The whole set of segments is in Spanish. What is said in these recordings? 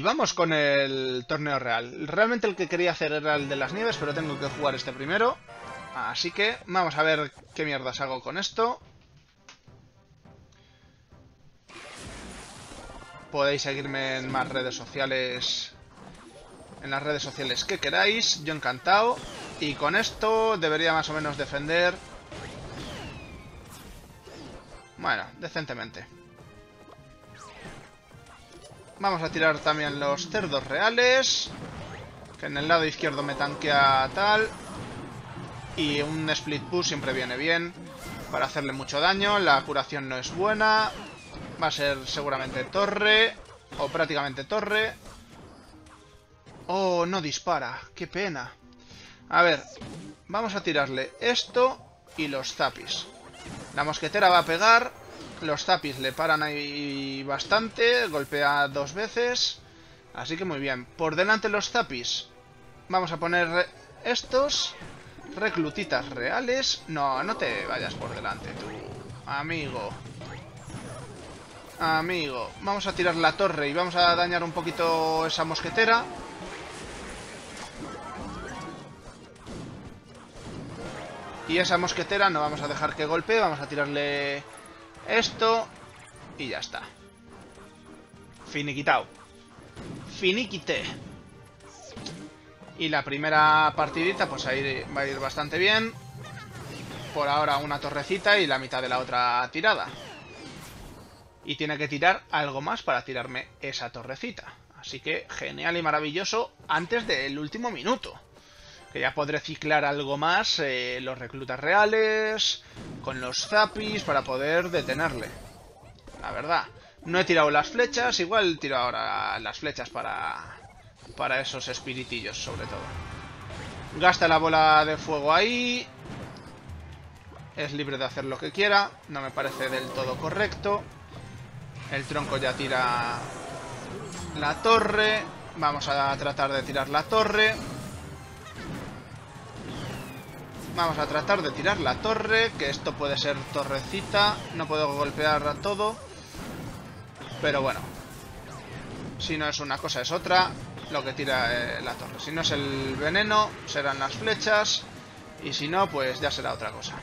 vamos con el torneo real. Realmente el que quería hacer era el de las nieves, pero tengo que jugar este primero. Así que vamos a ver qué mierdas hago con esto. Podéis seguirme en más redes sociales, en las redes sociales que queráis. Yo encantado. Y con esto debería más o menos defender. Bueno, decentemente. Vamos a tirar también los cerdos reales, que en el lado izquierdo me tanquea tal. Y un split push siempre viene bien para hacerle mucho daño. La curación no es buena. Va a ser seguramente torre, o prácticamente torre. Oh, no dispara, qué pena. A ver, vamos a tirarle esto y los zapis. La mosquetera va a pegar. Los zapis le paran ahí bastante. Golpea 2 veces. Así que muy bien. Por delante los zapis. Vamos a poner estos reclutitas reales. No, no te vayas por delante tú, amigo. Amigo. Vamos a tirar la torre y vamos a dañar un poquito esa mosquetera. Y esa mosquetera no vamos a dejar que golpee. Vamos a tirarle esto y ya está. Finiquitao. Finiquité. Y la primera partidita pues ahí va a ir bastante bien. Por ahora una torrecita y la mitad de la otra tirada. Y tiene que tirar algo más para tirarme esa torrecita. Así que genial y maravilloso antes del último minuto. Que ya podré ciclar algo más los reclutas reales, con los zapis, para poder detenerle. La verdad. No he tirado las flechas, igual tiro ahora las flechas para esos espiritillos, sobre todo. Gasta la bola de fuego ahí. Es libre de hacer lo que quiera. No me parece del todo correcto. El tronco ya tira la torre. Vamos a tratar de tirar la torre. Vamos a tratar de tirar la torre, que esto puede ser torrecita. No puedo golpear a todo. Pero bueno. Si no es una cosa es otra, lo que tira la torre. Si no es el veneno, serán las flechas. Y si no, pues ya será otra cosa.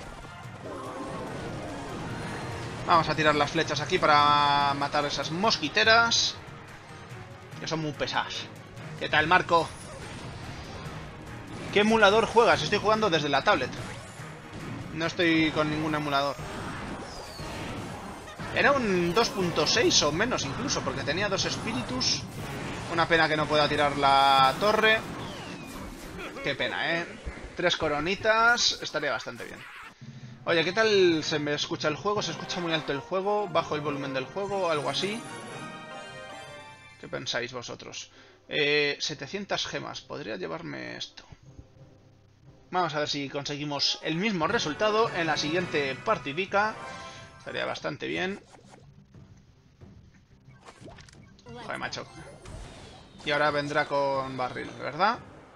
Vamos a tirar las flechas aquí para matar esas mosquiteras, que son muy pesadas. ¿Qué tal, Marco? ¿Qué emulador juegas? Estoy jugando desde la tablet. No estoy con ningún emulador. Era un 2.6 o menos incluso, porque tenía 2 espíritus. Una pena que no pueda tirar la torre. Qué pena, ¿eh? 3 coronitas, estaría bastante bien. Oye, ¿qué tal se me escucha el juego? ¿Se escucha muy alto el juego? ¿Bajo el volumen del juego? ¿Algo así? ¿Qué pensáis vosotros? 700 gemas. Podría llevarme esto. Vamos a ver si conseguimos el mismo resultado en la siguiente partidica. Estaría bastante bien. Joder, macho. Y ahora vendrá con barril, ¿verdad?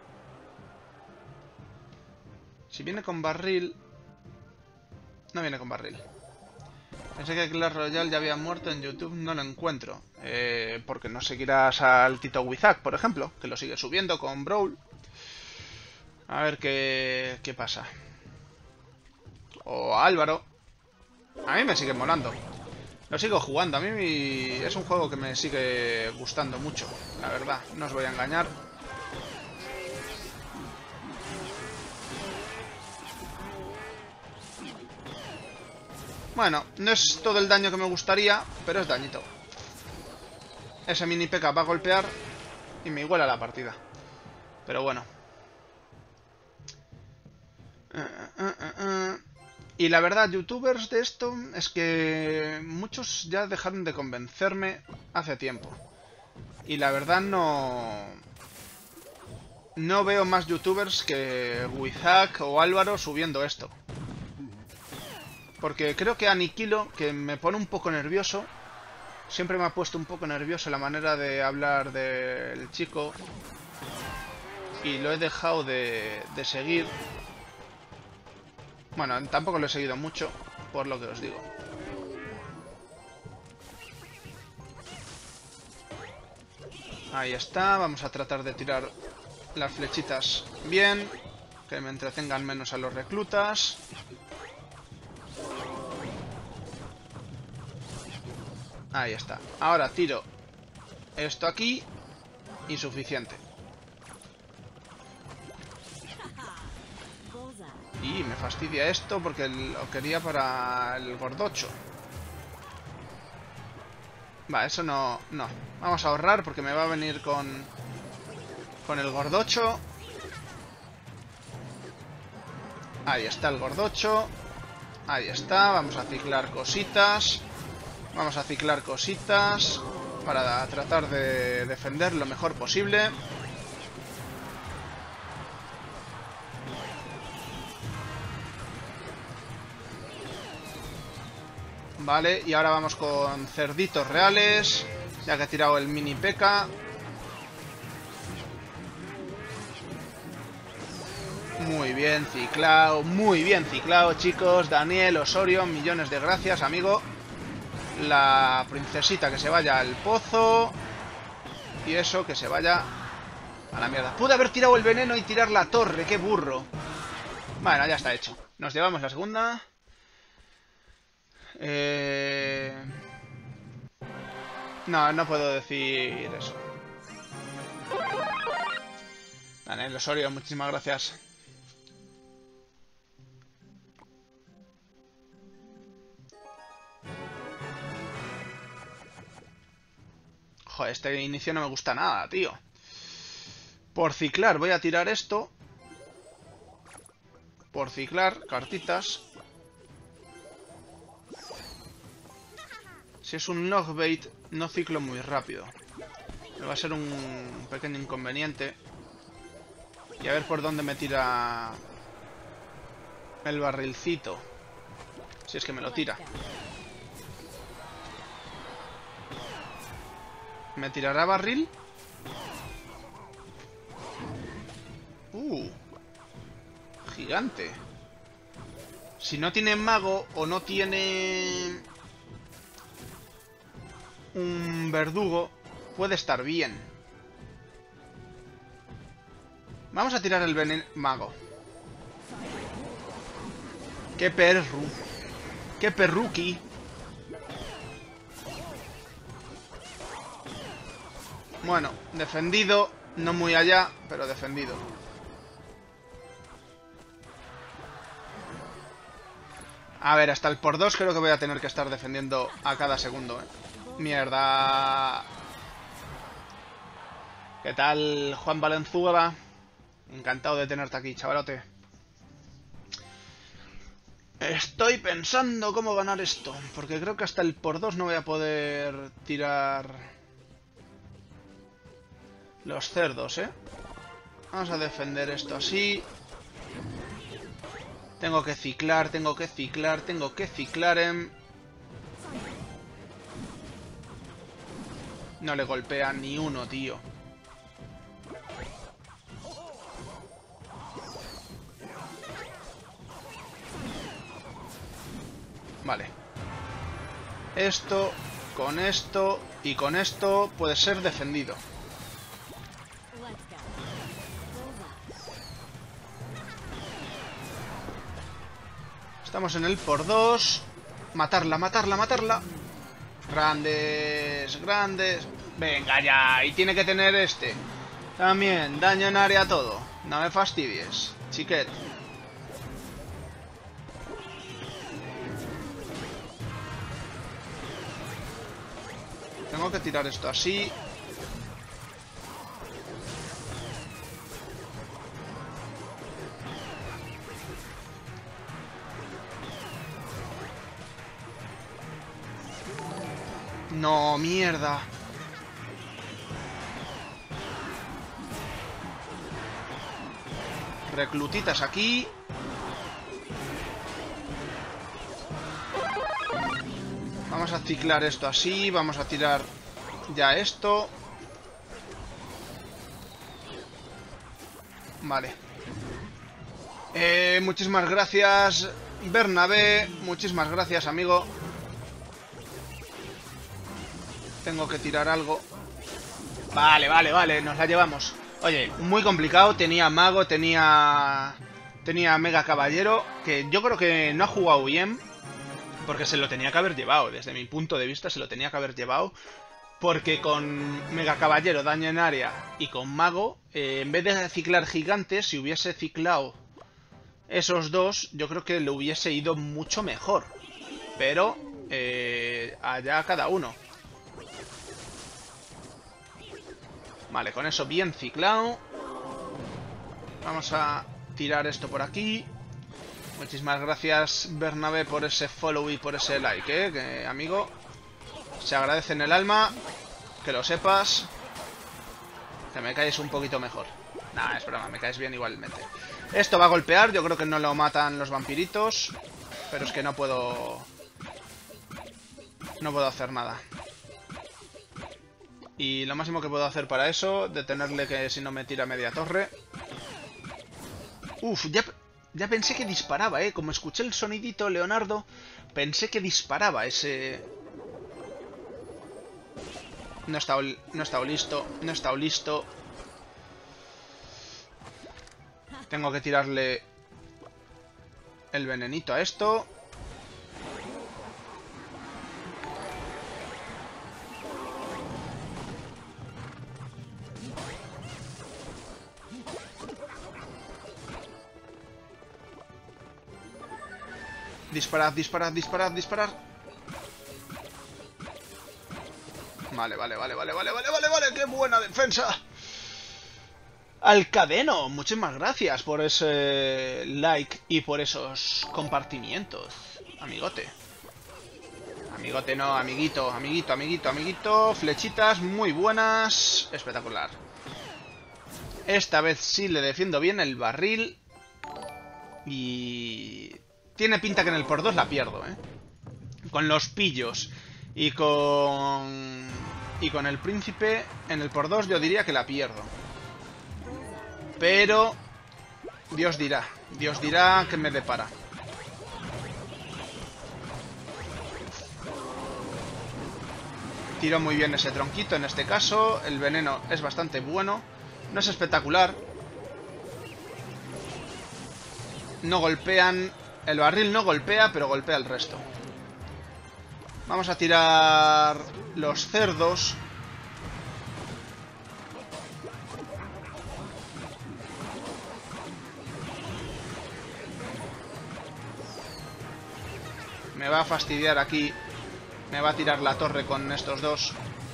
Si viene con barril... No viene con barril. Pensé que Clash Royale ya había muerto en YouTube. No lo encuentro. Porque no seguirás al Tito Wizak, por ejemplo, que lo sigue subiendo con Brawl. A ver qué pasa. O a Álvaro. A mí me sigue molando. Lo sigo jugando. A mí es un juego que me sigue gustando mucho, la verdad. No os voy a engañar. Bueno, no es todo el daño que me gustaría, pero es dañito. Ese mini P.K. va a golpear y me iguala la partida. Pero bueno. Y la verdad, youtubers de esto es que muchos ya dejaron de convencerme hace tiempo. Y la verdad no veo más youtubers que Wizak o Álvaro subiendo esto. Porque creo que Aniquilo, que me pone un poco nervioso. Siempre me ha puesto un poco nervioso la manera de hablar del chico. Y lo he dejado de seguir. Bueno, tampoco lo he seguido mucho, por lo que os digo. Ahí está. Vamos a tratar de tirar las flechitas bien. Que me entretengan menos a los reclutas. Ahí está. Ahora tiro esto aquí. Y suficiente. Y me fastidia esto porque lo quería para el gordocho. Va, eso no. No. Vamos a ahorrar porque me va a venir con el gordocho. Ahí está el gordocho. Ahí está. Vamos a ciclar cositas. Vamos a ciclar cositas para tratar de defender lo mejor posible. Vale, y ahora vamos con cerditos reales, ya que he tirado el mini P.E.K.K.A. Muy bien ciclado, chicos. Daniel Osorio, millones de gracias, amigo. La princesita que se vaya al pozo. Y eso, que se vaya a la mierda. Pude haber tirado el veneno y tirar la torre, qué burro. Bueno, ya está hecho. Nos llevamos la segunda. No, no puedo decir eso. Daniel Osorio, muchísimas gracias. Joder, este inicio no me gusta nada, tío. Por ciclar, voy a tirar esto. Por ciclar, cartitas. Si es un knockbait, no ciclo muy rápido. Me va a ser un pequeño inconveniente. Y a ver por dónde me tira el barrilcito. Si es que me lo tira. ¿Me tirará barril? Gigante. Si no tiene mago o no tiene un verdugo, puede estar bien. Vamos a tirar el mago. ¡Qué perru! ¡Qué perruqui! Bueno, defendido. No muy allá, pero defendido. A ver, hasta el por 2 creo que voy a tener que estar defendiendo a cada segundo, ¿eh? Mierda. ¿Qué tal, Juan Valenzuela? Encantado de tenerte aquí, chavalote. Estoy pensando cómo ganar esto, porque creo que hasta el por 2 no voy a poder tirar los cerdos, ¿eh? Vamos a defender esto así. Tengo que ciclar, tengo que ciclar, tengo que ciclar en... No le golpea ni uno, tío. Vale. Esto, con esto y con esto puede ser defendido. Estamos en el por 2. Matarla, matarla, matarla. Grandes, grandes. Venga ya, y tiene que tener este. También, daño en área todo. No me fastidies, chiquet. Tengo que tirar esto así. No, mierda. Reclutitas aquí. Vamos a ciclar esto así. Vamos a tirar ya esto. Vale. Muchísimas gracias, Bernabé. Muchísimas gracias, amigo. Tengo que tirar algo. Vale, vale, vale, nos la llevamos. Oye, muy complicado, tenía mago, tenía mega caballero, que yo creo que no ha jugado bien, porque se lo tenía que haber llevado, desde mi punto de vista se lo tenía que haber llevado, porque con mega caballero, daño en área, y con mago, en vez de ciclar gigantes, si hubiese ciclado esos dos, yo creo que le hubiese ido mucho mejor. Pero, allá cada uno. Vale, con eso bien ciclado. Vamos a tirar esto por aquí. Muchísimas gracias, Bernabé, por ese follow y por ese like, que, amigo. Se agradece en el alma. Que lo sepas. Que me caes un poquito mejor. Nah, es broma, me caes bien igualmente. Esto va a golpear, yo creo que no lo matan los vampiritos. Pero es que no puedo... No puedo hacer nada. Y lo máximo que puedo hacer para eso, detenerle que si no me tira media torre. Uf, ya pensé que disparaba, como escuché el sonidito, Leonardo, pensé que disparaba ese... No he estado listo, no he estado listo. Tengo que tirarle el venenito a esto. Disparad, disparad, disparad, disparad. Vale, vale, vale, vale, vale, vale, vale, vale. ¡Qué buena defensa! Alcadeno, muchísimas gracias por ese like y por esos compartimientos, amigote. Amigote no, amiguito, amiguito, amiguito, amiguito. Flechitas muy buenas. Espectacular. Esta vez sí le defiendo bien el barril. Y... tiene pinta que en el por 2 la pierdo, Con los pillos y con... el príncipe, en el por 2 yo diría que la pierdo. Pero... Dios dirá que me depara. Tiro muy bien ese tronquito en este caso. El veneno es bastante bueno. No es espectacular. No golpean... El barril no golpea, pero golpea el resto. Vamos a tirar los cerdos. Me va a fastidiar aquí. Me va a tirar la torre con estos dos.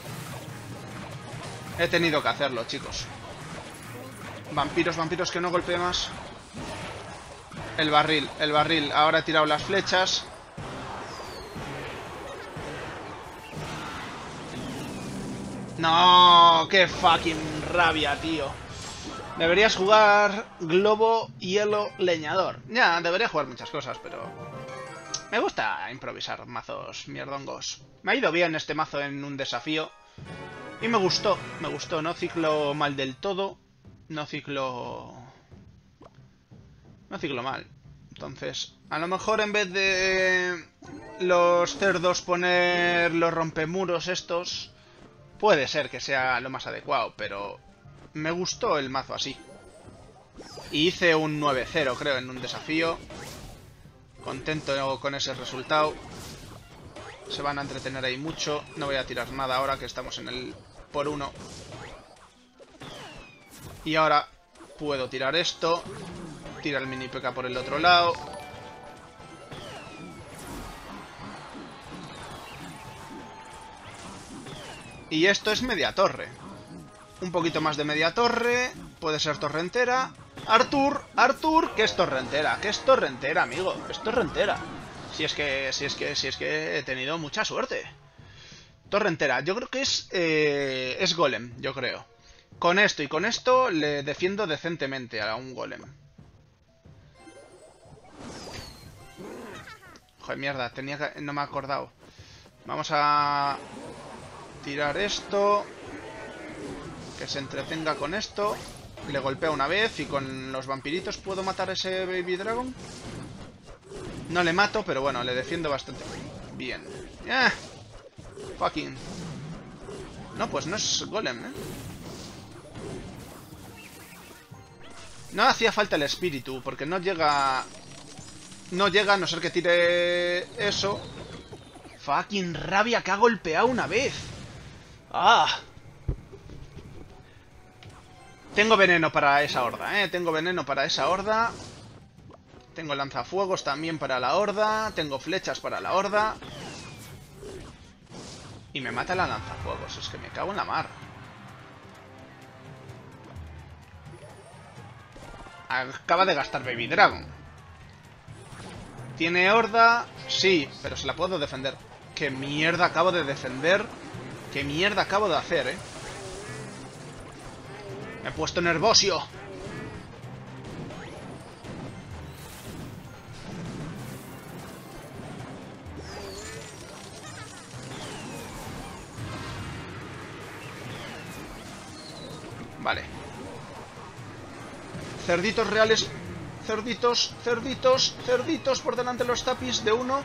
He tenido que hacerlo, chicos. Vampiros, vampiros, que no golpee más. El barril, el barril. Ahora he tirado las flechas. No, qué fucking rabia, tío. Deberías jugar globo, hielo, leñador. Ya, debería jugar muchas cosas, pero... me gusta improvisar mazos mierdongos. Me ha ido bien este mazo en un desafío. Y me gustó, no ciclo mal del todo. No ciclo mal. Entonces, a lo mejor en vez de los cerdos poner los rompemuros estos, puede ser que sea lo más adecuado, pero me gustó el mazo así. Y hice un 9-0 creo en un desafío. Contento con ese resultado. Se van a entretener ahí mucho. No voy a tirar nada ahora que estamos en el por 1. Y ahora puedo tirar esto. Tira el mini P.K. por el otro lado. Y esto es media torre. Un poquito más de media torre. Puede ser torre entera. Artur, ¿qué es torre entera? ¿Qué es torre entera, amigo? Es torre entera. Si es que he tenido mucha suerte. Torre entera. Yo creo que es golem, yo creo. Con esto y con esto le defiendo decentemente a un golem. Joder, mierda, no me he acordado. Vamos a tirar esto. Que se entretenga con esto. Le golpea una vez y con los vampiritos puedo matar a ese Baby Dragon. No le mato, pero bueno, le defiendo bastante bien. Fucking. No, pues no es golem, No hacía falta el espíritu, porque no llega... No llega a no ser que tire eso. Fucking rabia que ha golpeado una vez. ¡Ah! Tengo veneno para esa horda, Tengo veneno para esa horda. Tengo lanzafuegos también para la horda. Tengo flechas para la horda. Y me mata la lanzafuegos. Es que me cago en la mar. Acaba de gastar Baby Dragon. ¿Tiene horda? Sí, pero se la puedo defender. ¿Qué mierda acabo de defender? ¿Qué mierda acabo de hacer, Me he puesto nervioso. Vale. Cerditos reales. Cerditos, cerditos, cerditos por delante de los tapis de uno.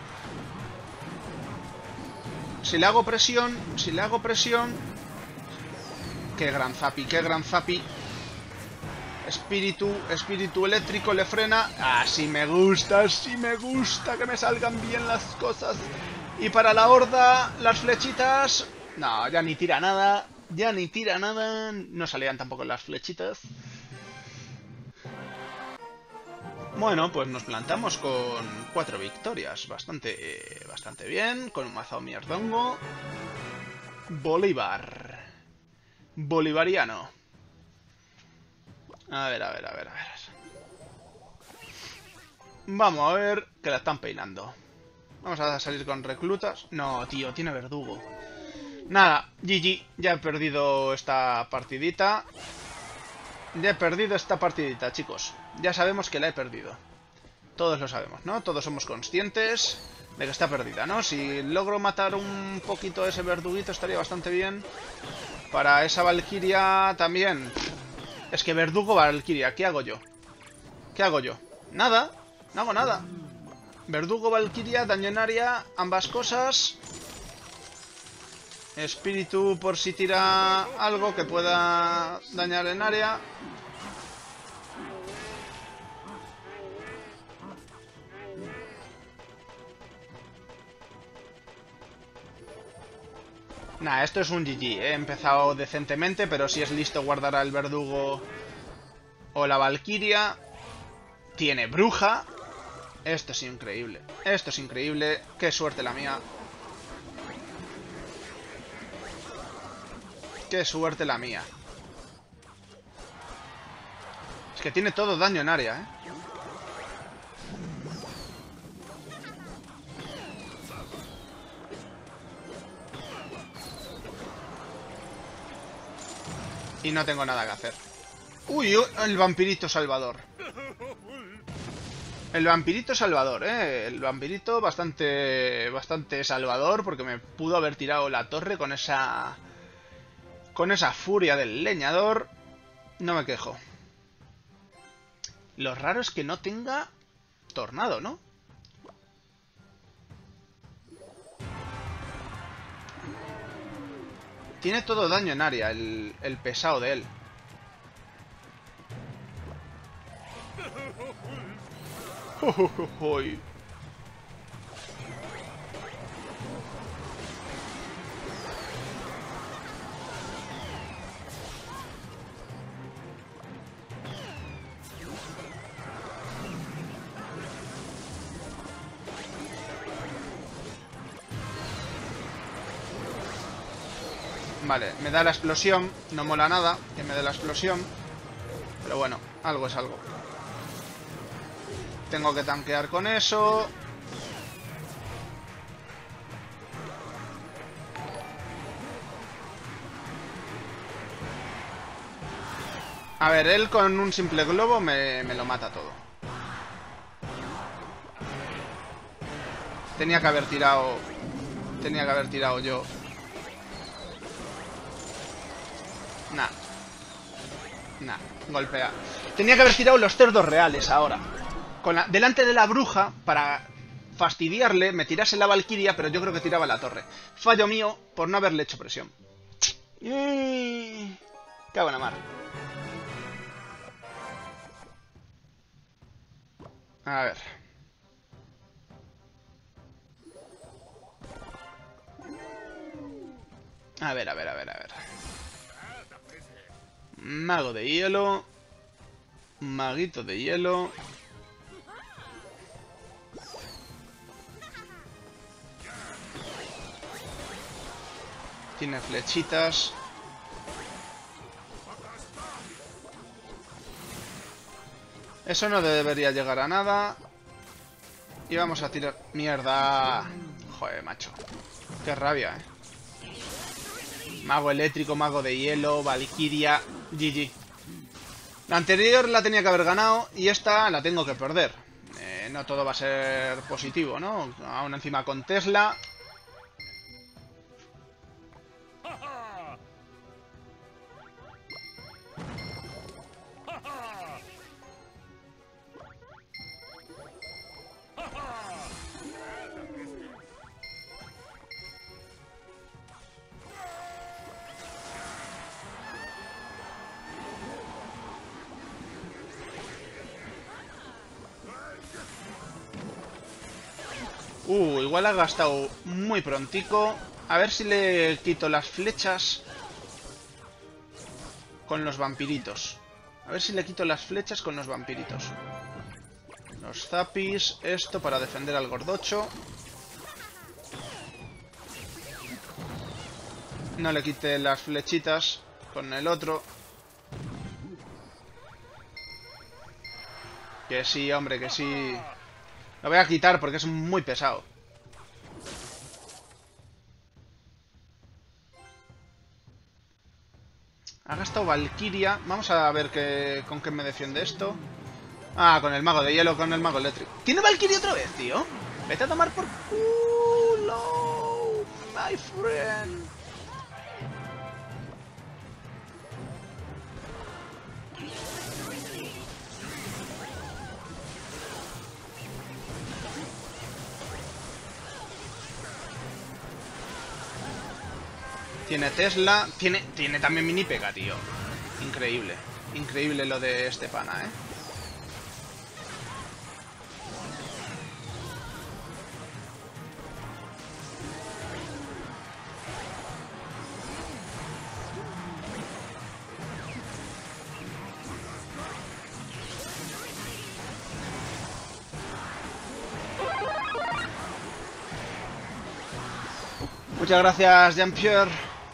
Si le hago presión, si le hago presión... Qué gran zapi, qué gran zapi. Espíritu eléctrico le frena. Así me gusta que me salgan bien las cosas. Y para la horda, las flechitas... No, ya ni tira nada. Ya ni tira nada. No salían tampoco las flechitas. Bueno, pues nos plantamos con 4 victorias. Bastante bien. Con un mazo mierdongo. Bolívar. Bolivariano. A ver. Vamos a ver que la están peinando. Vamos a salir con reclutas. No, tío, tiene verdugo. Nada, GG. Ya he perdido esta partidita. Chicos. Ya sabemos que la he perdido. Todos lo sabemos, ¿no? Todos somos conscientes de que está perdida, ¿no? Si logro matar un poquito a ese verduguito estaría bastante bien. Para esa Valkyria también. Es que verdugo Valkyria, ¿qué hago yo? ¿Qué hago yo? Nada, no hago nada. Verdugo Valkyria, daño en área, ambas cosas. Espíritu por si tira algo que pueda dañar en área. Nah, esto es un GG, He empezado decentemente, pero si es listo guardará el verdugo o la Valkyria. Tiene bruja. Esto es increíble. Esto es increíble. Qué suerte la mía. Qué suerte la mía. Es que tiene todo daño en área, Y no tengo nada que hacer. Uy, el vampirito salvador. El vampirito salvador, El vampirito bastante salvador, porque me pudo haber tirado la torre con esa furia del leñador. No me quejo. Lo raro es que no tenga tornado, ¿no? Tiene todo daño en área, el pesado de él. Vale, me da la explosión. No mola nada que me dé la explosión. Pero bueno, algo es algo. Tengo que tanquear con eso. A ver, él con un simple globo me lo mata todo. Tenía que haber tirado yo. Nah, golpea. Tenía que haber tirado los cerdos reales ahora. Delante de la bruja, para fastidiarle, me tirase la Valkyria, pero yo creo que tiraba la torre. Fallo mío por no haberle hecho presión. Cago en la mar. A ver. A ver, a ver, a ver, a ver. Mago de hielo. Maguito de hielo. Tiene flechitas. Eso no debería llegar a nada. Y vamos a tirar... ¡Mierda! Joder, macho. Qué rabia, Mago eléctrico, mago de hielo, Valkyria, GG. La anterior la tenía que haber ganado y esta la tengo que perder. No todo va a ser positivo, ¿no? Aún encima con Tesla. Igual ha gastado muy prontico. A ver si le quito las flechas con los vampiritos. A ver si le quito las flechas con los vampiritos. Los zapis. Esto para defender al gordocho. No le quite las flechitas con el otro. Que sí, hombre, que sí. Lo voy a quitar porque es muy pesado. Ha gastado Valkyria. Vamos a ver con qué me defiende esto. Ah, con el mago de hielo, con el mago eléctrico. ¿Tiene Valkyria otra vez, tío? Vete a tomar por culo, my friend. Tiene Tesla. Tiene también mini pega, tío. Increíble. Increíble lo de este pana, Muchas gracias, Jean-Pierre.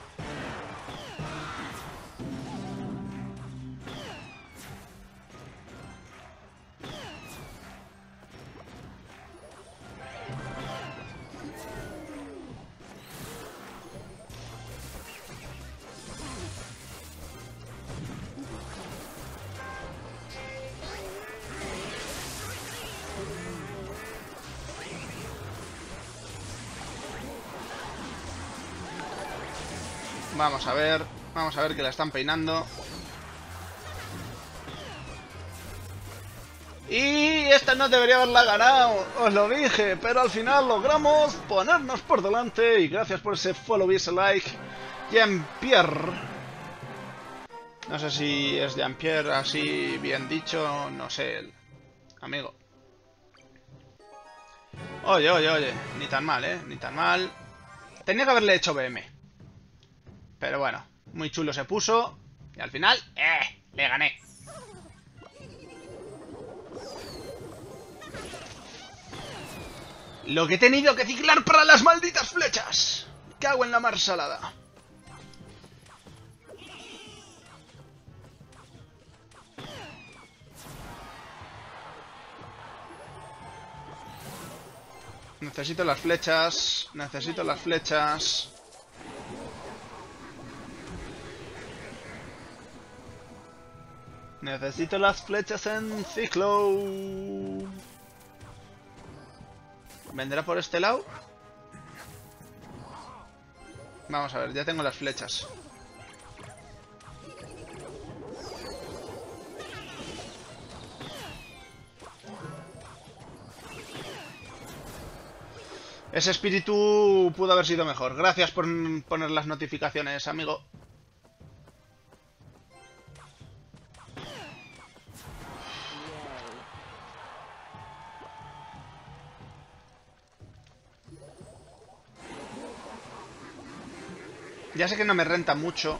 Vamos a ver que la están peinando. Y esta no debería haberla ganado, os lo dije, pero al final logramos ponernos por delante. Y gracias por ese follow y ese like, Jean-Pierre. No sé si es Jean-Pierre así bien dicho, no sé, amigo. Oye, ni tan mal, ni tan mal. Tenía que haberle hecho BM. Pero bueno, muy chulo se puso. Y al final, le gané. Lo que he tenido que ciclar para las malditas flechas. Cago en la mar salada. Necesito las flechas. Necesito las flechas. Necesito las flechas en ciclo. ¿Vendrá por este lado? Vamos a ver, ya tengo las flechas. Ese espíritu pudo haber sido mejor. Gracias por poner las notificaciones, amigo. Ya sé que no me renta mucho.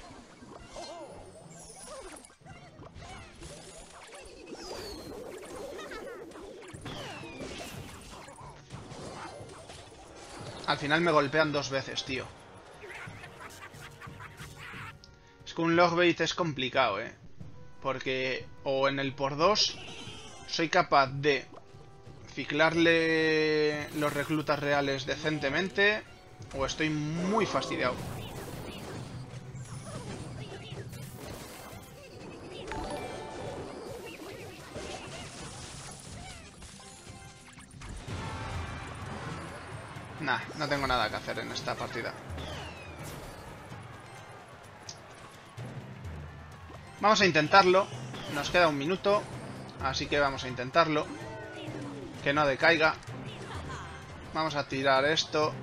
Al final me golpean 2 veces, tío. Es que un Logbait es complicado, ¿eh? Porque o en el por 2 soy capaz de ciclarle los reclutas reales decentemente, o estoy muy fastidiado. Nah, no tengo nada que hacer en esta partida. Vamos a intentarlo. Nos queda un minuto, así que vamos a intentarlo. Que no decaiga. Vamos a tirar esto.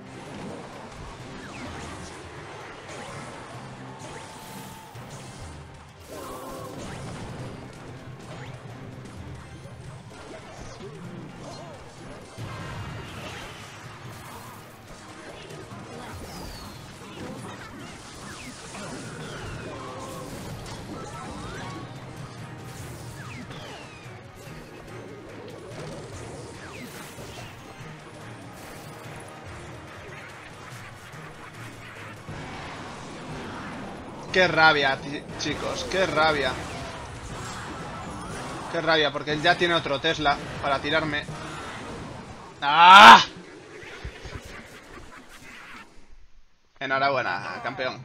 Qué rabia, chicos, qué rabia. Qué rabia, porque él ya tiene otro Tesla para tirarme. ¡Ah! Enhorabuena, campeón.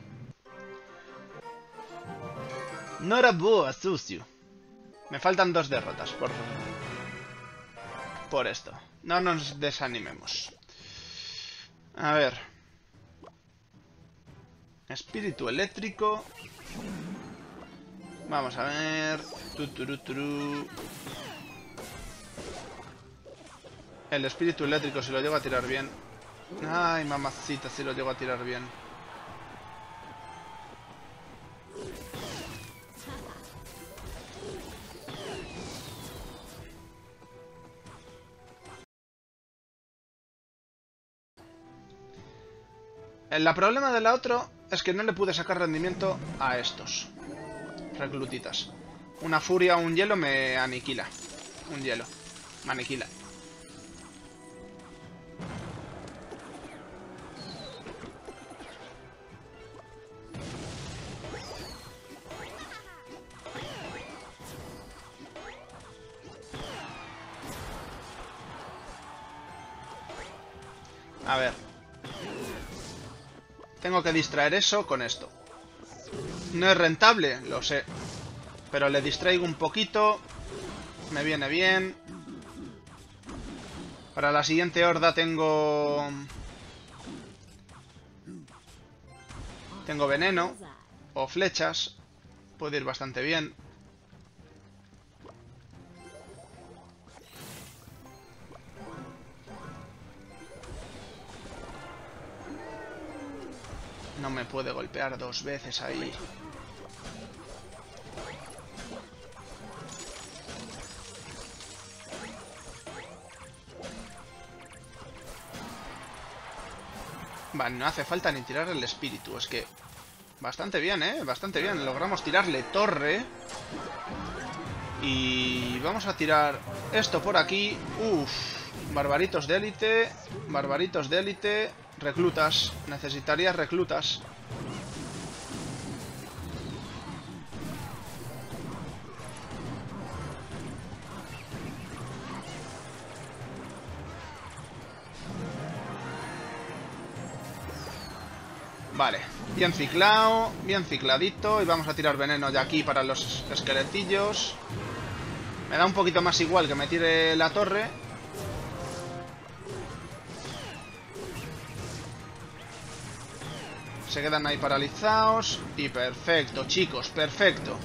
Noraboa, sucio. Me faltan 2 derrotas por esto. No nos desanimemos. A ver. Espíritu eléctrico. Vamos a ver. El espíritu eléctrico, si lo llego a tirar bien. Ay, mamacita, si lo llego a tirar bien. El problema de la otra es que no le pude sacar rendimiento a estos reclutitas. Una furia o un hielo me aniquila. Un hielo. Me aniquila. A ver. Tengo que distraer eso con esto. No es rentable, lo sé. Pero le distraigo un poquito. Me viene bien. Para la siguiente horda tengo... Tengo veneno. O flechas. Puede ir bastante bien. No me puede golpear 2 veces ahí. Vale, no hace falta ni tirar el espíritu. Es que... Bastante bien, ¿eh? Bastante bien. Logramos tirarle torre. Y... Vamos a tirar esto por aquí. Uf. Barbaritos de élite. Barbaritos de élite. Reclutas. Necesitaría reclutas. Vale, bien ciclado, bien cicladito. Y vamos a tirar veneno de aquí para los esqueletillos. Me da un poquito más igual que me tire la torre. Se quedan ahí paralizados. Y perfecto, chicos, perfecto.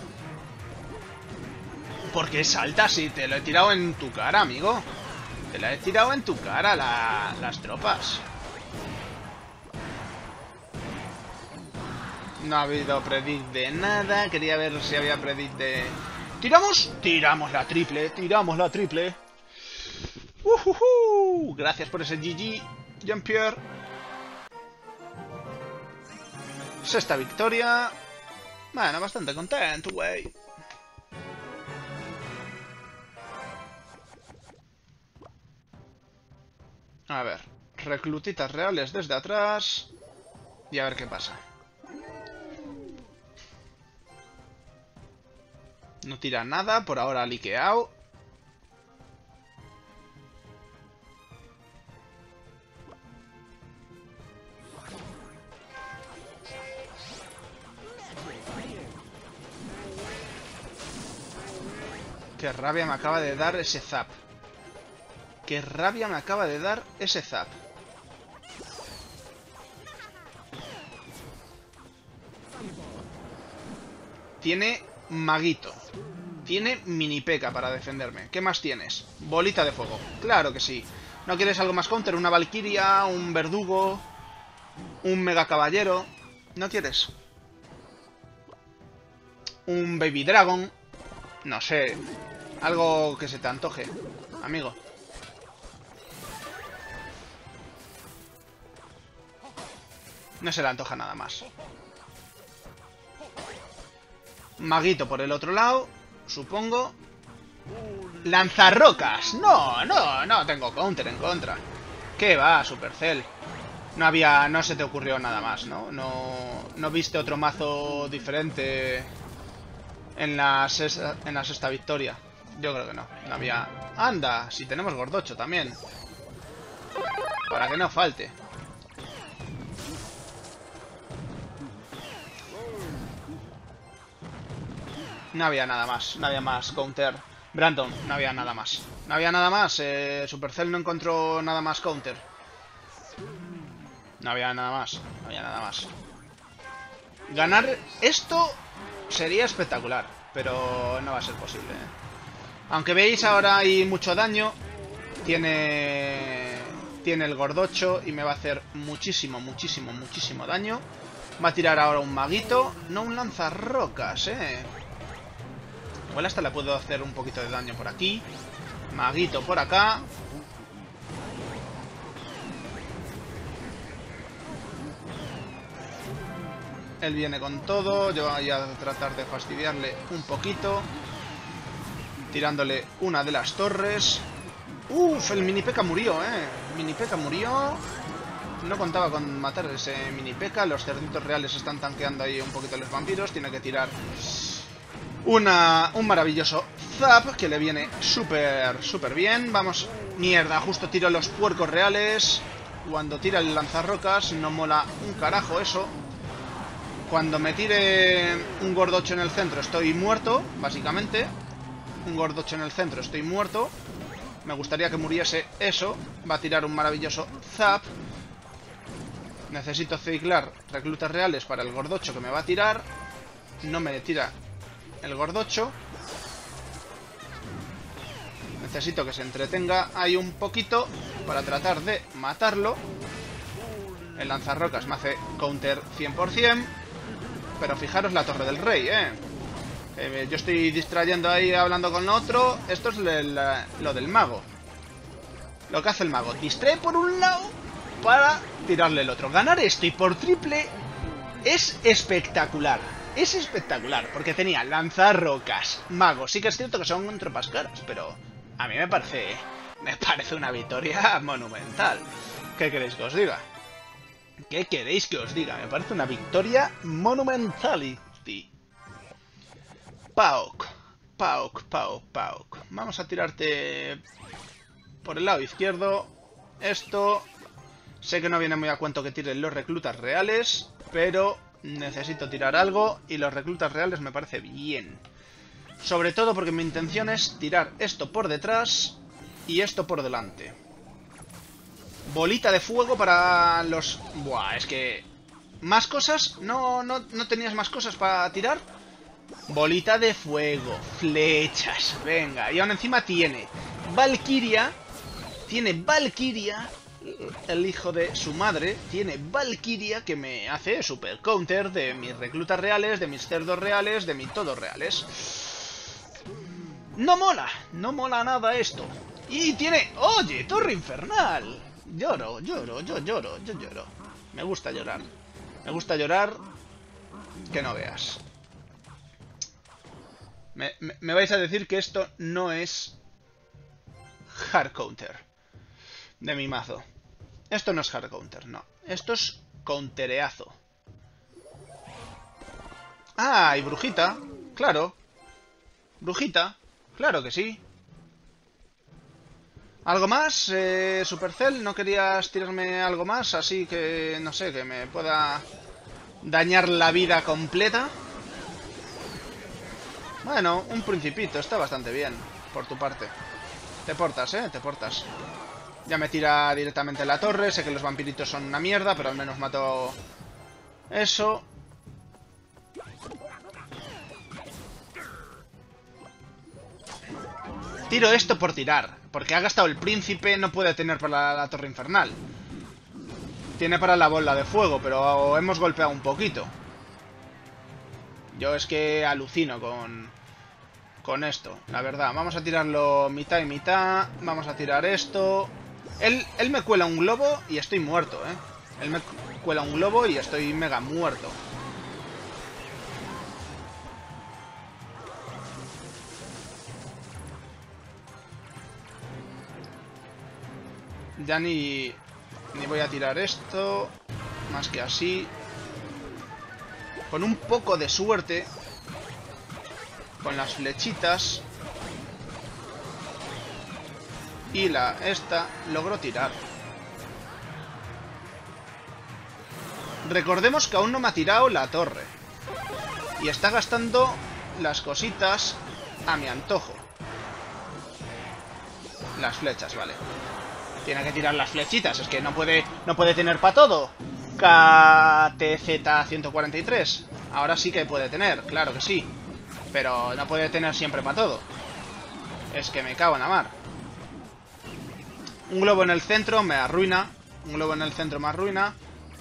¿Por qué saltas si te lo he tirado en tu cara, amigo? Te la he tirado en tu cara las tropas. No ha habido predict de nada. Quería ver si había predict de... ¿Tiramos? Tiramos la triple. Tiramos la triple. Gracias por ese GG, Jean-Pierre. Sexta victoria. Bueno, bastante contento, güey. A ver, reclutitas reales desde atrás. Y a ver qué pasa. No tira nada, por ahora liqueado. Qué rabia me acaba de dar ese zap. Qué rabia me acaba de dar ese zap. Tiene maguito. Tiene mini P.E.K.K.A para defenderme. ¿Qué más tienes? Bolita de fuego. Claro que sí. ¿No quieres algo más counter? ¿Una Valkyria? ¿Un verdugo? ¿Un mega caballero? ¿No quieres? ¿Un baby dragon? No sé. Algo que se te antoje, amigo. No se le antoja nada más. Maguito por el otro lado, supongo. ¡Lanzarrocas! No tengo counter en contra. ¿Qué va, Supercell? No se te ocurrió nada más, ¿no? No viste otro mazo diferente en la sexta victoria. Yo creo que no. No había... ¡Anda! Si tenemos Gordocho también. Para que no falte. No había nada más. No había más counter. Brandon, no había nada más. No había nada más. Supercell no encontró nada más counter. No había nada más. No había nada más. Ganar esto sería espectacular. Pero no va a ser posible, Aunque veis ahora hay mucho daño. Tiene el Gordocho y me va a hacer muchísimo daño. Va a tirar ahora un maguito. No un lanzarrocas, Igual hasta le puedo hacer un poquito de daño por aquí. Maguito por acá. Él viene con todo. Yo voy a tratar de fastidiarle un poquito. Tirándole una de las torres. Uf, el mini P.E.K.K.A murió, Mini P.E.K.K.A murió. No contaba con matar ese mini P.E.K.K.A. Los cerditos reales están tanqueando ahí un poquito los vampiros. Tiene que tirar un maravilloso zap que le viene súper bien. Vamos, mierda, justo tiro los puercos reales. Cuando tira el lanzarrocas no mola un carajo eso. Cuando me tire un Gordocho en el centro estoy muerto, básicamente. Un Gordocho en el centro estoy muerto. Me gustaría que muriese eso. Va a tirar un maravilloso zap. Necesito ciclar reclutas reales para el Gordocho que me va a tirar. No me tira el Gordocho. Necesito que se entretenga ahí un poquito para tratar de matarlo. El lanzarrocas me hace counter 100%. Pero fijaros la torre del rey, yo estoy distrayendo ahí hablando con otro. Esto es lo del mago. Lo que hace el mago. Distrae por un lado para tirarle el otro. Ganar esto y por triple es espectacular. Es espectacular, porque tenía lanzarrocas, mago. Sí que es cierto que son tropas caras, pero a mí me parece una victoria monumental. ¿Qué queréis que os diga? ¿Qué queréis que os diga? Me parece una victoria monumentality. Pauk. Vamos a tirarte por el lado izquierdo. Esto... Sé que no viene muy a cuento que tiren los reclutas reales, pero necesito tirar algo y los reclutas reales me parece bien. Sobre todo porque mi intención es tirar esto por detrás y esto por delante. Bolita de fuego para los... Buah, es que... ¿Más cosas? ¿No tenías más cosas para tirar? Bolita de fuego, flechas, venga. Y aún encima tiene Valkyria. Tiene Valkyria, el hijo de su madre. Tiene Valkyria que me hace super counter de mis reclutas reales, de mis cerdos reales, de mis todos reales. No mola nada esto. Y tiene... ¡Oye, torre infernal! Yo lloro. Me gusta llorar. que no veas. Me vais a decir que esto no es hard counter de mi mazo. Esto no es hard counter, no. Esto es countereazo. Ah, y brujita. Claro. Brujita. Claro que sí. ¿Algo más, Supercell? ¿No querías tirarme algo más? Así que, no sé, que me pueda dañar la vida completa. Bueno, un principito. Está bastante bien, por tu parte. Te portas, te portas. Ya me tira directamente la torre. Sé que los vampiritos son una mierda, pero al menos mato eso. Tiro esto por tirar, porque ha gastado el príncipe, no puede tener para la torre infernal. Tiene para la bola de fuego, pero hemos golpeado un poquito. Yo es que alucino con esto, la verdad. Vamos a tirarlo mitad y mitad. Vamos a tirar esto. Él me cuela un globo y estoy muerto, Él me cuela un globo y estoy mega muerto. Ya ni voy a tirar esto. Más que así. Con un poco de suerte. Con las flechitas. Y esta logró tirar. Recordemos que aún no me ha tirado la torre. Y está gastando las cositas a mi antojo. Las flechas, vale. Tiene que tirar las flechitas, es que no puede tener para todo. KTZ 143. Ahora sí que puede tener, claro que sí. Pero no puede tener siempre para todo. Es que me cago en la mar. Un globo en el centro me arruina. Un globo en el centro me arruina.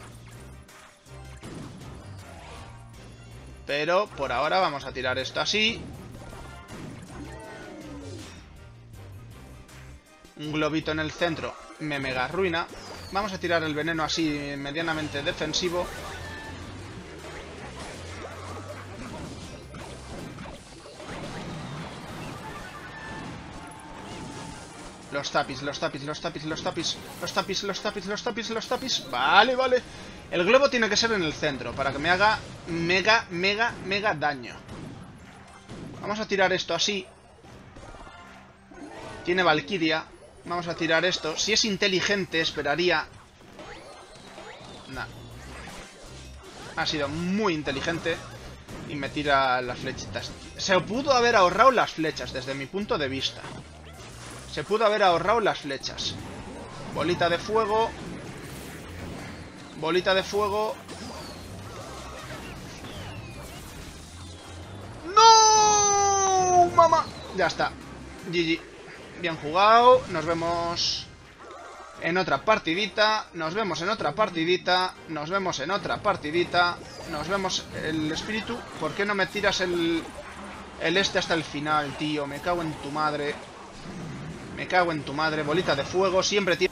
Pero por ahora vamos a tirar esto así. Un globito en el centro me mega arruina. Vamos a tirar el veneno así medianamente defensivo. Los tapis, los tapis, los tapis, los tapis. Los tapis, los tapis, los tapis, los tapis. Vale, vale. El globo tiene que ser en el centro para que me haga mega, mega, mega daño. Vamos a tirar esto así. Tiene Valkyria. Vamos a tirar esto. Si es inteligente, esperaría... Nah. Ha sido muy inteligente. Y me tira las flechitas. Se pudo haber ahorrado las flechas, desde mi punto de vista. Se pudo haber ahorrado las flechas. Bolita de fuego. Bolita de fuego. ¡No! ¡Mamá! Ya está. GG. Bien jugado. Nos vemos en otra partidita. Nos vemos en otra partidita. Nos vemos en otra partidita. Nos vemos el espíritu. ¿Por qué no me tiras el este hasta el final, tío? Me cago en tu madre. Me cago en tu madre. Bolita de fuego. Siempre tiene...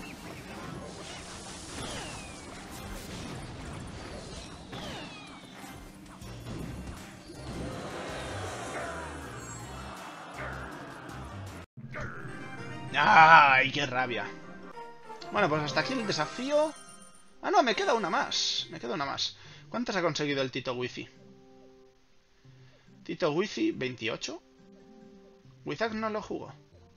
¡Ay, qué rabia! Bueno, pues hasta aquí el desafío. Ah, no, me queda una más. Me queda una más. ¿Cuántas ha conseguido el Tito Wifi? Tito Wifi, 28. Wizard no lo jugó.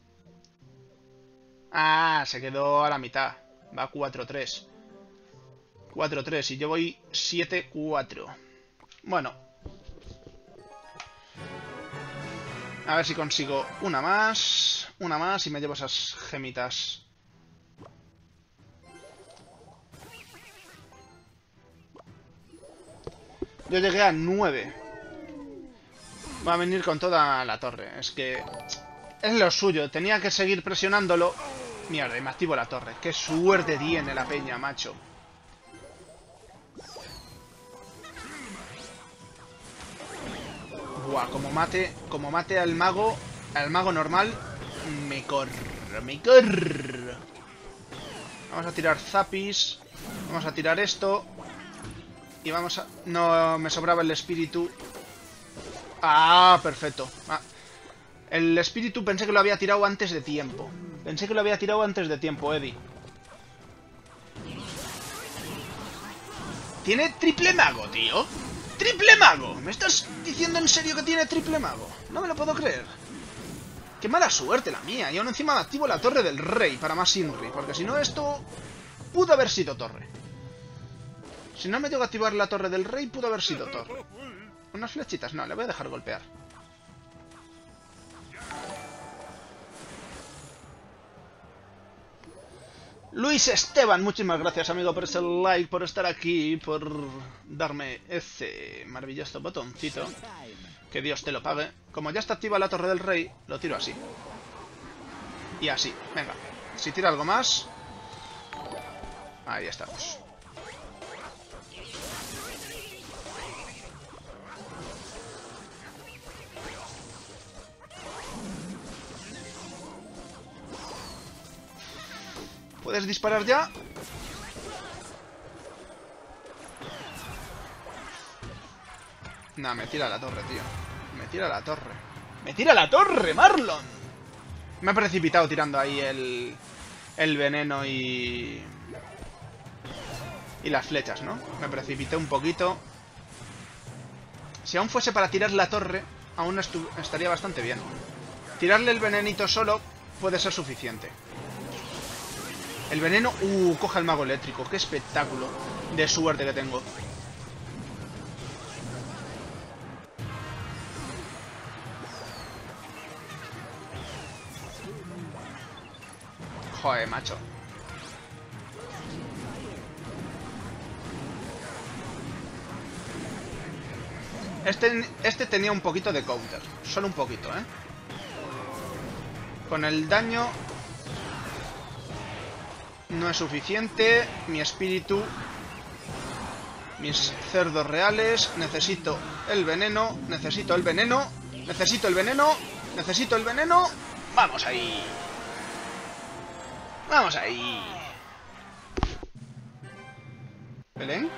Ah, se quedó a la mitad. Va 4-3. 4-3 y yo voy 7-4. Bueno. A ver si consigo una más. Una más y me llevo esas gemitas. Yo llegué a 9. Va a venir con toda la torre. Es que... es lo suyo. Tenía que seguir presionándolo. Mierda, y me activo la torre. Qué suerte tiene la peña, macho. Buah, como mate al mago normal, me corro. Vamos a tirar zapis. Vamos a tirar esto. Y vamos a... No, me sobraba el espíritu. Ah, perfecto. Ah. El espíritu pensé que lo había tirado antes de tiempo. Pensé que lo había tirado antes de tiempo, Eddie. Tiene triple mago, tío. ¡Triple mago! ¿Me estás diciendo en serio que tiene triple mago? No me lo puedo creer. Qué mala suerte la mía. Y aún encima activo la torre del rey para más Inri. Porque si no esto... pudo haber sido torre. Si no me tengo que activar la torre del rey, pudo haber sido torre. Unas flechitas. No, le voy a dejar golpear. Luis Esteban, muchísimas gracias, amigo, por ese like, por estar aquí, por darme ese maravilloso botoncito. Que Dios te lo pague. Como ya está activa la torre del rey, lo tiro así. Y así, venga. Si tira algo más... Ahí estamos. ¿Puedes disparar ya? Nah, me tira la torre, tío. Me tira la torre. ¡Me tira la torre, Marlon! Me he precipitado tirando ahí el veneno y las flechas, ¿no? Me precipité un poquito. Si aún fuese para tirar la torre, aún estaría bastante bien. Tirarle el venenito solo puede ser suficiente. El veneno... coja el mago eléctrico. ¡Qué espectáculo de suerte que tengo! Joder, macho. Este tenía un poquito de counter. Solo un poquito, ¿eh? Con el daño... no es suficiente. Mi espíritu... mis cerdos reales... necesito el veneno... necesito el veneno... necesito el veneno... necesito el veneno... ¡Vamos ahí! ¡Vamos ahí! ¿Belén?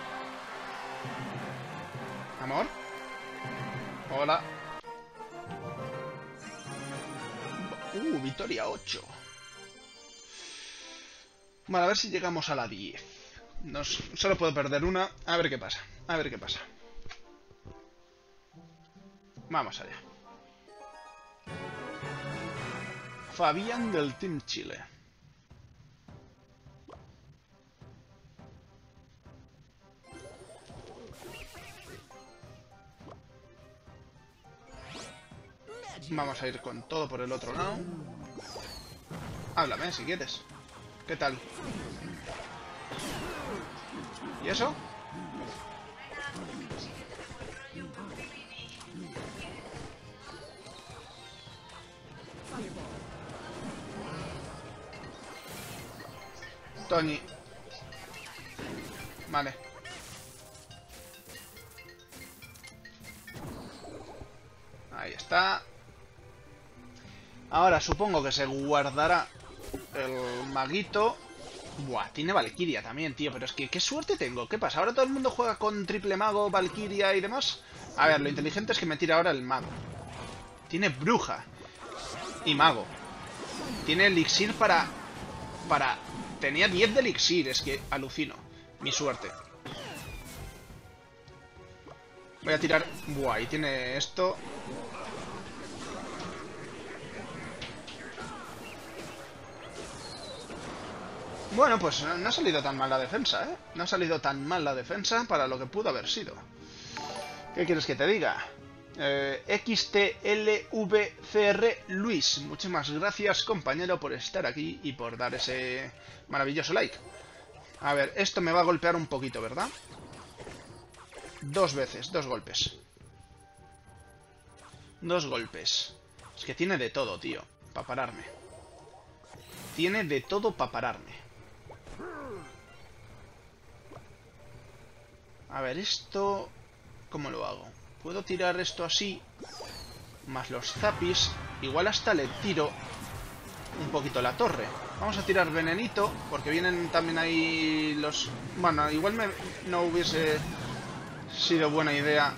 ¿Amor? Hola. Victoria 8. Vale, a ver si llegamos a la 10. Solo puedo perder una. A ver qué pasa. A ver qué pasa. Vamos allá. Fabián del Team Chile. Vamos a ir con todo por el otro lado. Háblame si quieres. ¿Qué tal? ¿Y eso? Tony. Vale. Ahí está. Ahora supongo que se guardará el maguito. Buah, tiene Valkyria también, tío. Pero es que, ¿qué suerte tengo? ¿Qué pasa? ¿Ahora todo el mundo juega con triple mago, Valkyria y demás? A ver, lo inteligente es que me tira ahora el mago. Tiene bruja. Y mago. Tiene elixir para... Tenía 10 de elixir. Es que alucino. Mi suerte. Voy a tirar... Buah, y tiene esto... Bueno, pues no ha salido tan mal la defensa, ¿eh? No ha salido tan mal la defensa para lo que pudo haber sido. ¿Qué quieres que te diga? XTLVCR Luis, muchísimas gracias, compañero, por estar aquí y por dar ese maravilloso like. A ver, esto me va a golpear un poquito, ¿verdad? 2 veces, 2 golpes. 2 golpes. Es que tiene de todo, tío, para pararme. Tiene de todo para pararme. A ver, esto... ¿cómo lo hago? Puedo tirar esto así, más los zapis. Igual hasta le tiro un poquito la torre. Vamos a tirar venenito, porque vienen también ahí los... Bueno, igual no hubiese sido buena idea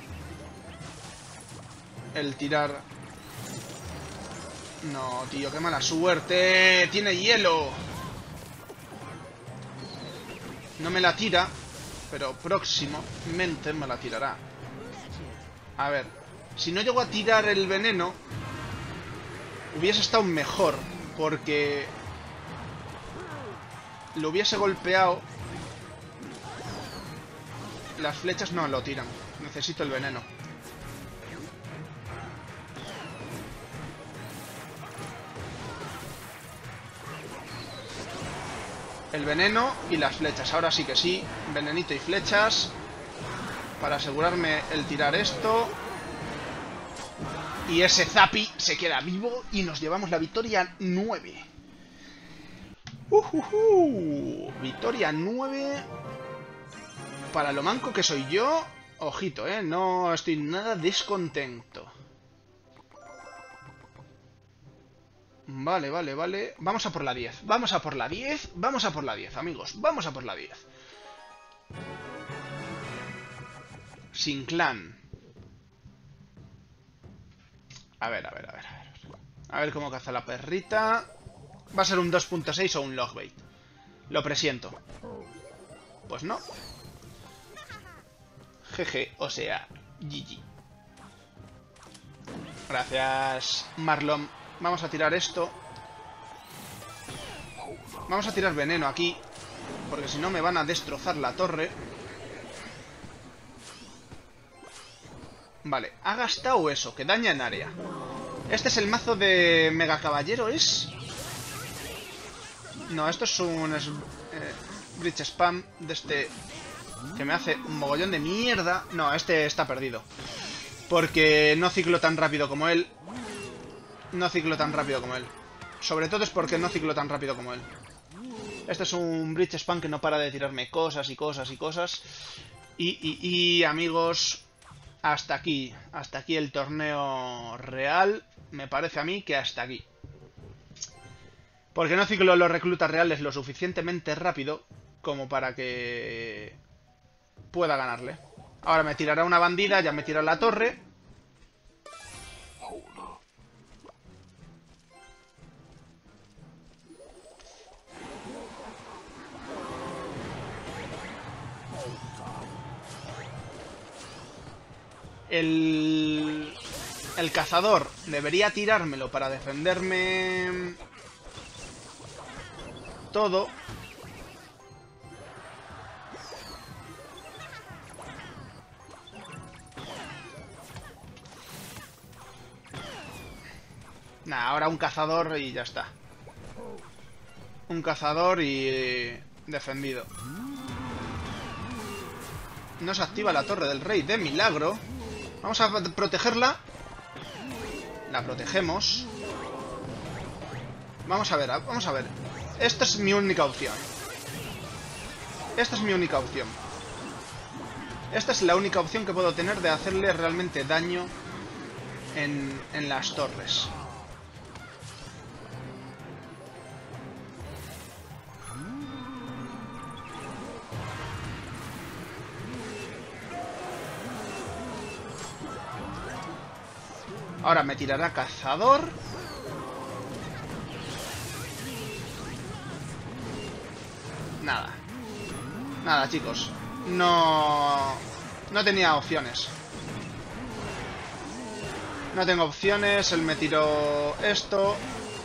el tirar. No, tío, qué mala suerte. Tiene hielo. No me la tira, pero próximamente me la tirará. A ver, si no llego a tirar el veneno, hubiese estado mejor, porque lo hubiese golpeado. Las flechas no lo tiran. Necesito el veneno. El veneno y las flechas. Ahora sí que sí. Venenito y flechas. Para asegurarme el tirar esto. Y ese Zapi se queda vivo. Y nos llevamos la victoria 9. Victoria 9. Para lo manco que soy yo. Ojito, no estoy nada descontento. Vale, vale, vale. Vamos a por la 10. Vamos a por la 10. Vamos a por la 10, amigos. Vamos a por la 10. Sin clan. A ver, a ver, a ver. A ver cómo caza la perrita. Va a ser un 2.6 o un logbait. Lo presiento. Pues no. GG, o sea, GG. Gracias, Marlon. Vamos a tirar esto. Vamos a tirar veneno aquí, porque si no me van a destrozar la torre. Vale, ha gastado eso, que daña en área. Este es el mazo de Mega Caballero, ¿es? No, esto es un Bridge Spam de este, que me hace un mogollón de mierda. No, este está perdido, porque no ciclo tan rápido como él. No ciclo tan rápido como él. Sobre todo es porque no ciclo tan rápido como él. Este es un Bridge Spam que no para de tirarme cosas y cosas y cosas. Y amigos, hasta aquí. Hasta aquí el torneo real. Me parece a mí que hasta aquí. Porque no ciclo los reclutas reales lo suficientemente rápido como para que pueda ganarle. Ahora me tirará una bandida, ya me tira la torre. El cazador debería tirármelo para defenderme todo. Nah, ahora un cazador y ya está. Un cazador y defendido. No se activa la torre del rey de milagro. Vamos a protegerla. La protegemos. Vamos a ver, vamos a ver. Esta es mi única opción. Esta es mi única opción. Esta es la única opción que puedo tener de hacerle realmente daño en las torres. Ahora me tirará cazador. Nada. Nada, chicos. No tenía opciones. No tengo opciones. Él me tiró esto.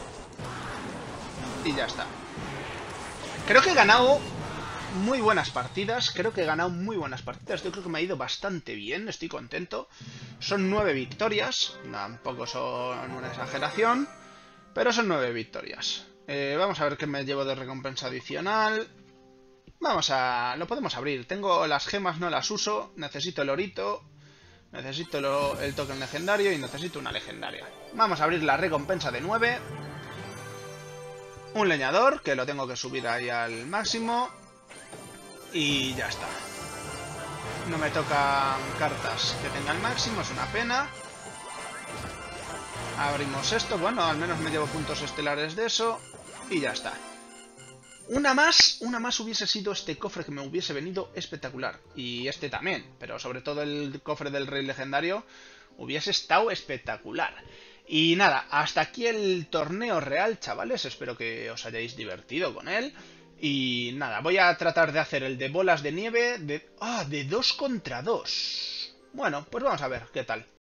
Y ya está. Creo que he ganado muy buenas partidas. Yo creo que me ha ido bastante bien. Estoy contento. Son 9 victorias. Tampoco son una exageración. Pero son 9 victorias. Vamos a ver qué me llevo de recompensa adicional. Lo podemos abrir. Tengo las gemas, no las uso. Necesito el orito. Necesito el token legendario. Y necesito una legendaria. Vamos a abrir la recompensa de 9. Un leñador, que lo tengo que subir ahí al máximo. Y ya está. No me tocan cartas que tenga el máximo, es una pena. Abrimos esto, bueno, al menos me llevo puntos estelares de eso. Y ya está. Una más hubiese sido este cofre que me hubiese venido espectacular. Y este también, pero sobre todo el cofre del Rey Legendario hubiese estado espectacular. Y nada, hasta aquí el torneo real, chavales. Espero que os hayáis divertido con él. Y nada, voy a tratar de hacer el de bolas de nieve de 2 contra 2. Bueno, pues vamos a ver qué tal.